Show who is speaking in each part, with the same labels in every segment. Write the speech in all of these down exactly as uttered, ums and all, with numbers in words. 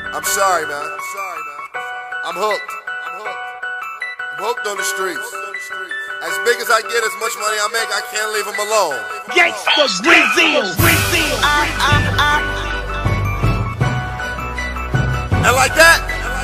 Speaker 1: I'm sorry, man. I'm sorry, man. I'm hooked. I'm hooked. I'm hooked on the streets. As big as I get, as much money I make, I can't leave them alone.
Speaker 2: Gangsters, Brazil, Brazil.
Speaker 1: And like that,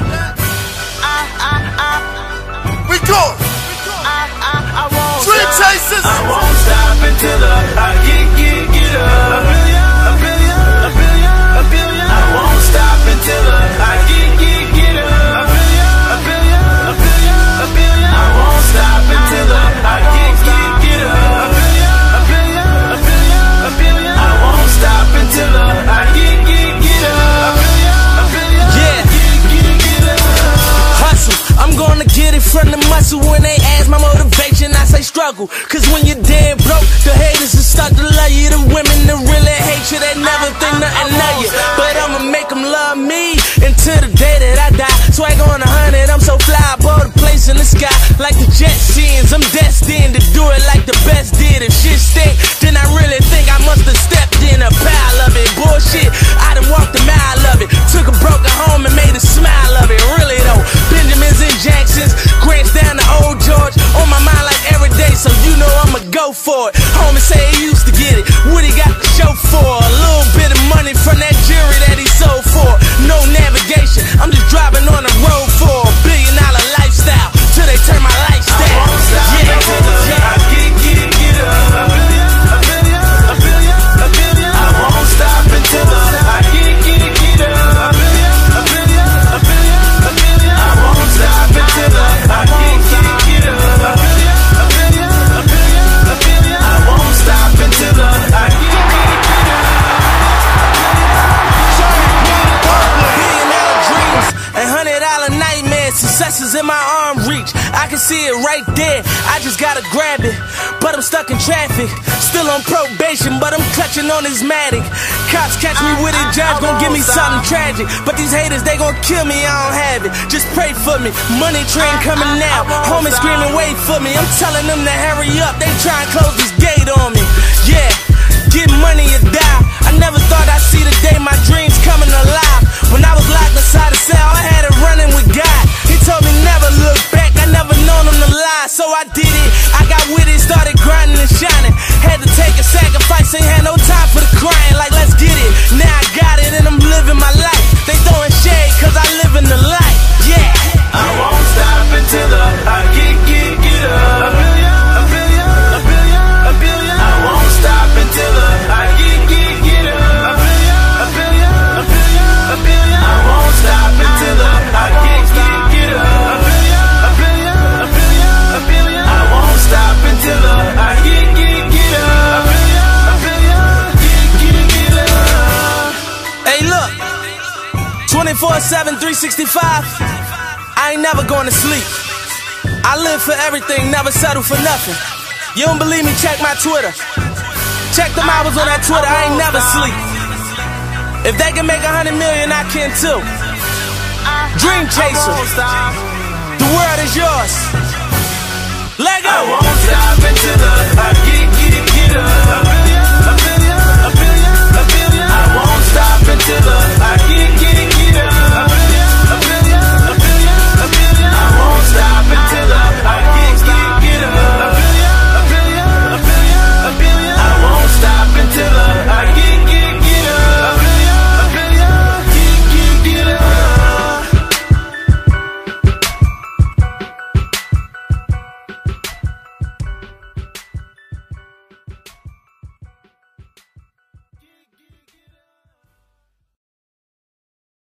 Speaker 1: we go. Dream chasers.
Speaker 3: I won't stop until I get, get, get up. A billion, a billion, a billion, a billion. I won't stop until I get, get, get up. A billion, a billion, a billion, a billion. I won't stop until I get, get, get up. A billion, a billion, a billion, a billion. I won't stop until I get, get, get up. A billion, a billion, yeah. Get, get, get up.
Speaker 4: Hustle, I'm gonna get it from the muscle. When they ask my motivation, I say struggle. Cause when you're dead broke, the haters are stuck to love you. Them women that really hate you, they never think nothing of you. But I'ma make them love me until the day that I die. Swag on a hundred, I'm so fly, above the place in the sky. Like the jet scenes, I'm destined to do it like the best did. If shit stink, then I really think I must have stepped in a pile of it. Bullshit, I done walked a mile of it. Took a broken home and made a smile of it. Really though, Benjamins and Jacksons, grants down to Old George. On my mind like every day, so you know I'ma go for it. Homie say he used to get it, what he got to show for? A little bit of money from that jewelry that he sold for. No navigation, I'm just driving on the road for a billion dollar lifestyle, till they turn my lifestyle.
Speaker 3: I won't stop
Speaker 4: yeah.
Speaker 3: until I get, get, get up. A billion, a billion, a billion, a billion. I won't stop until I get, get, get up. A billion, a billion, a billion, a billion. I won't stop until I get, get, get up. A billion, a billion, a billion, a billion. I won't stop until I get, get, get up.
Speaker 4: Billion dollar dreams and hundred dollar nightmares. Success is in my arm reach. I can see it right there. I just gotta grab it. But I'm stuck in traffic. Still on probation, but I'm clutching on this matic. Cops catch me with it, judge gon' give me something tragic. But these haters, they gon' kill me, I don't have it. Just pray for me. Money train coming now. Homies screaming, wait for me. I'm telling them to hurry up. They try and close this gate on me. Yeah, get money or die. I never thought I'd see the day my dreams coming alive. When I was locked inside a cell, I had it running with God. He told me never look back. I never known him to lie, so I did it. I got with it, started grinding and shining. Had to take a sacrifice, ain't had no time for the crying. Like, let's get it. Now I got it and I'm living my life. They throwing shade cause I live in the light. Yeah.
Speaker 3: I won't stop until I get, get, get up. A billion, a billion, a billion, a billion. I won't stop until I get, get, get up. A billion, a billion, a billion, a billion. I won't stop until I get, get, get up. A billion, a billion, a billion, a billion. I won't stop until I get, get, get up. A billion, a billion, get, get, get up.
Speaker 4: Hey look, twenty-four seven, three sixty-five. I ain't never going to sleep. I live for everything, never settle for nothing. You don't believe me? Check my Twitter. Check them hours on that Twitter, I ain't never sleep. If they can make a hundred million, I can too. Dream chaser, the world is yours. Let go.
Speaker 3: I won't stop until I get, get, get up.